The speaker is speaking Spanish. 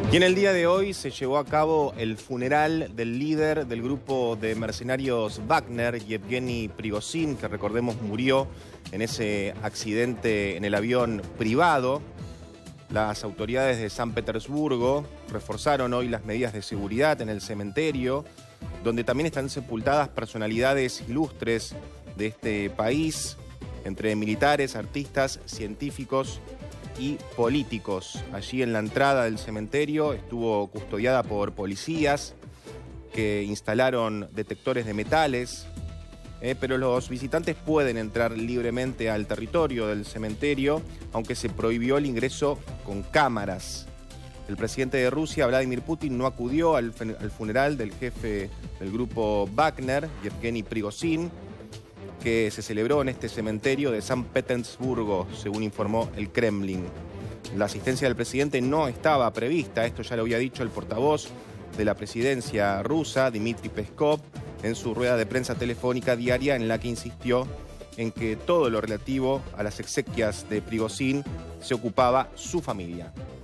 Y en el día de hoy se llevó a cabo el funeral del líder del grupo de mercenarios Wagner, Yevgeny Prigozhin, que recordemos murió en ese accidente en el avión privado. Las autoridades de San Petersburgo reforzaron hoy las medidas de seguridad en el cementerio, donde también están sepultadas personalidades ilustres de este país, entre militares, artistas, científicos y políticos. Allí en la entrada del cementerio estuvo custodiada por policías que instalaron detectores de metales, pero los visitantes pueden entrar libremente al territorio del cementerio, aunque se prohibió el ingreso con cámaras. El presidente de Rusia, Vladimir Putin, no acudió al funeral del jefe del grupo Wagner, Yevgeny Prigozhin, que se celebró en este cementerio de San Petersburgo, según informó el Kremlin. La asistencia del presidente no estaba prevista, esto ya lo había dicho el portavoz de la presidencia rusa, Dmitry Peskov, en su rueda de prensa telefónica diaria, en la que insistió en que todo lo relativo a las exequias de Prigozhin se ocupaba su familia.